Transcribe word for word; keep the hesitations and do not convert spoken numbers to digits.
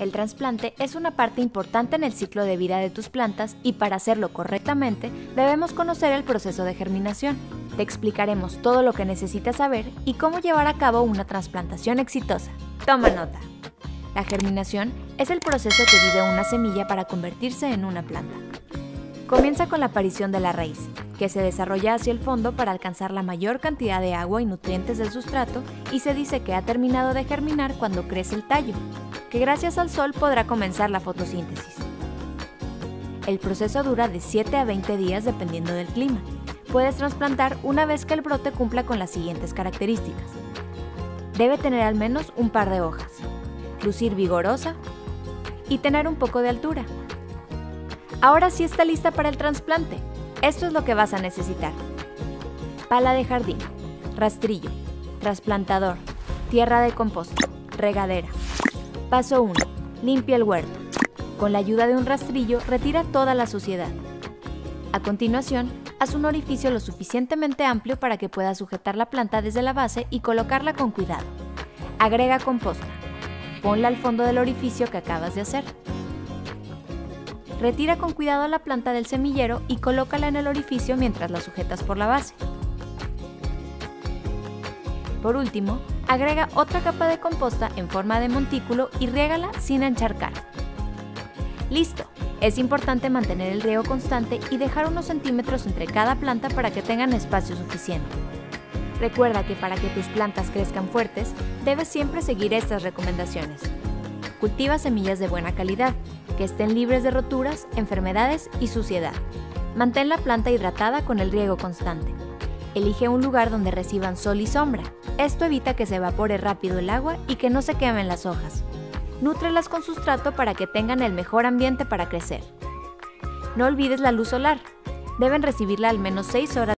El trasplante es una parte importante en el ciclo de vida de tus plantas y para hacerlo correctamente debemos conocer el proceso de germinación. Te explicaremos todo lo que necesitas saber y cómo llevar a cabo una trasplantación exitosa. Toma nota. La germinación es el proceso que vive una semilla para convertirse en una planta. Comienza con la aparición de la raíz, que se desarrolla hacia el fondo para alcanzar la mayor cantidad de agua y nutrientes del sustrato y se dice que ha terminado de germinar cuando crece el tallo, que gracias al sol podrá comenzar la fotosíntesis. El proceso dura de siete a veinte días dependiendo del clima. Puedes trasplantar una vez que el brote cumpla con las siguientes características. Debe tener al menos un par de hojas, lucir vigorosa y tener un poco de altura. Ahora sí está lista para el trasplante. Esto es lo que vas a necesitar: pala de jardín, rastrillo, trasplantador, tierra de composta, regadera. Paso uno. Limpia el huerto. Con la ayuda de un rastrillo, retira toda la suciedad. A continuación, haz un orificio lo suficientemente amplio para que puedas sujetar la planta desde la base y colocarla con cuidado. Agrega composta. Ponla al fondo del orificio que acabas de hacer. Retira con cuidado la planta del semillero y colócala en el orificio mientras la sujetas por la base. Por último, agrega otra capa de composta en forma de montículo y riégala sin encharcar. ¡Listo! Es importante mantener el riego constante y dejar unos centímetros entre cada planta para que tengan espacio suficiente. Recuerda que para que tus plantas crezcan fuertes, debes siempre seguir estas recomendaciones. Cultiva semillas de buena calidad, que estén libres de roturas, enfermedades y suciedad. Mantén la planta hidratada con el riego constante. Elige un lugar donde reciban sol y sombra. Esto evita que se evapore rápido el agua y que no se quemen las hojas. Nútrelas con sustrato para que tengan el mejor ambiente para crecer. No olvides la luz solar. Deben recibirla al menos seis horas